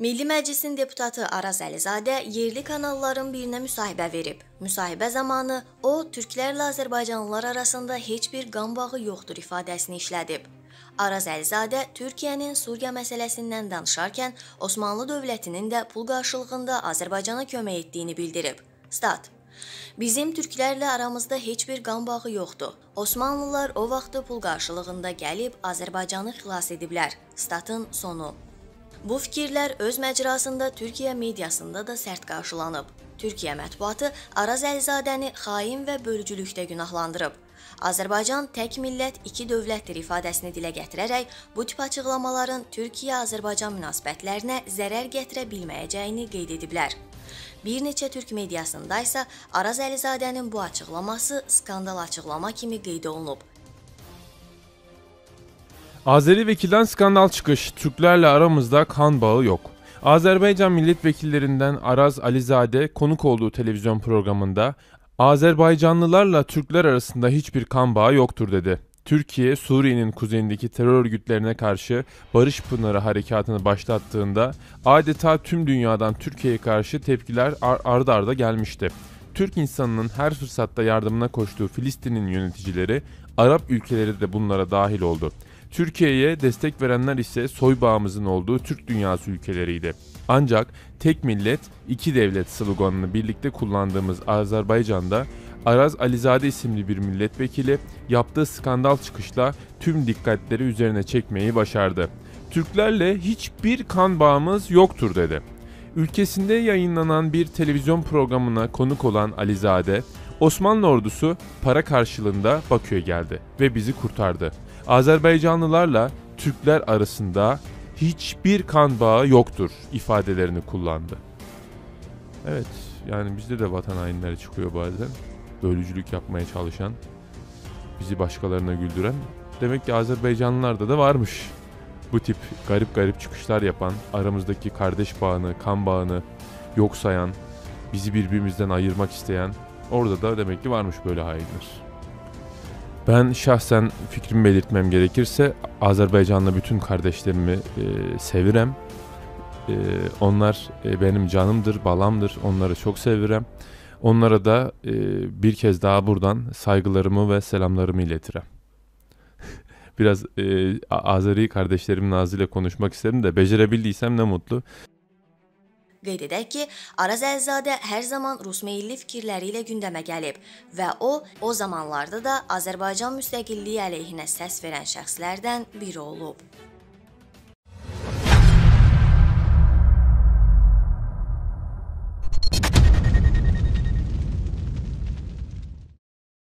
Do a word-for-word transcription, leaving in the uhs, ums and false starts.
Milli Məclisin deputatı Araz Əlizadə yerli kanalların birinə müsahibə verib. Müsahibə zamanı o, türklərlə Azərbaycanlılar arasında heç bir qan bağı yoxdur ifadəsini işlədib. Araz Əlizadə Türkiyənin Suriya məsələsindən danışarkən Osmanlı dövlətinin də pul qarşılığında Azərbaycana kömək etdiyini bildirib. Stat: Bizim türklərlə aramızda heç bir qan bağı yoxdur. Osmanlılar o vaxtı pul qarşılığında gəlib Azərbaycanı xilas ediblər. Statın sonu. Bu fikirlər öz məcrasında Türkiyə mediasında da sərt qarşılanıb. Türkiyə mətbuatı Araz Əlizadəni xain və bölücülükdə günahlandırıb. Azərbaycan tək millət, iki dövlətdir ifadəsini dilə gətirərək bu tip açıqlamaların Türkiyə-Azərbaycan münasibətlərinə zərər gətirə bilməyəcəyini qeyd ediblər. Bir neçə türk mediasında isə Araz Əlizadənin bu açıqlaması skandal açıqlama kimi qeyd olunub. Azeri vekilden skandal çıkış, Türklerle aramızda kan bağı yok. Azerbaycan milletvekillerinden Araz Alizade konuk olduğu televizyon programında Azerbaycanlılarla Türkler arasında hiçbir kan bağı yoktur dedi. Türkiye, Suriye'nin kuzeyindeki terör örgütlerine karşı Barış Pınarı harekatını başlattığında adeta tüm dünyadan Türkiye'ye karşı tepkiler ar arda arda gelmişti. Türk insanının her fırsatta yardımına koştuğu Filistin'in yöneticileri, Arap ülkeleri de bunlara dahil oldu. Türkiye'ye destek verenler ise soybağımızın olduğu Türk dünyası ülkeleriydi. Ancak tek millet, iki devlet sloganını birlikte kullandığımız Azerbaycan'da Araz Alizade isimli bir milletvekili yaptığı skandal çıkışla tüm dikkatleri üzerine çekmeyi başardı. Türklerle hiçbir kan bağımız yoktur dedi. Ülkesinde yayınlanan bir televizyon programına konuk olan Alizade, Osmanlı ordusu para karşılığında Bakü'ye geldi ve bizi kurtardı. Azerbaycanlılarla Türkler arasında hiçbir kan bağı yoktur ifadelerini kullandı. Evet, yani bizde de vatan hainleri çıkıyor bazen. Bölücülük yapmaya çalışan, bizi başkalarına güldüren. Demek ki Azerbaycanlılarda da varmış. Bu tip garip garip çıkışlar yapan, aramızdaki kardeş bağını, kan bağını yok sayan, bizi birbirimizden ayırmak isteyen, orada da demek ki varmış böyle hainler. Ben şahsen fikrimi belirtmem gerekirse Azerbaycanlı bütün kardeşlerimi e, sevirem. E, onlar e, benim canımdır, balamdır. Onları çok sevirem. Onlara da e, bir kez daha buradan saygılarımı ve selamlarımı iletirim. Biraz e, Azeri kardeşlerimin ağzıyla konuşmak istedim de becerebildiysem ne mutlu. Qeyd edək ki, Araz Əlizadə hər zaman Rus meyilli fikirləri ilə gündəmə gəlib və o, o zamanlarda da Azərbaycan müstəqilliyi əleyhinə səs verən şəxslərdən biri olub.